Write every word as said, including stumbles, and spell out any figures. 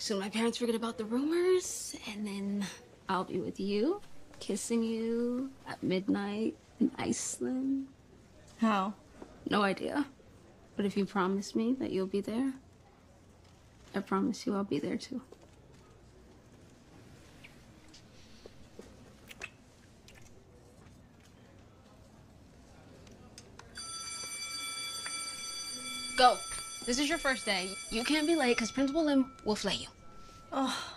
Soon my parents forget about the rumors, and then I'll be with you, kissing you at midnight in Iceland. How? No idea. But if you promise me that you'll be there, I promise you I'll be there too. Go. This is your first day. You can't be late because Principal Lim will flay you. Oh.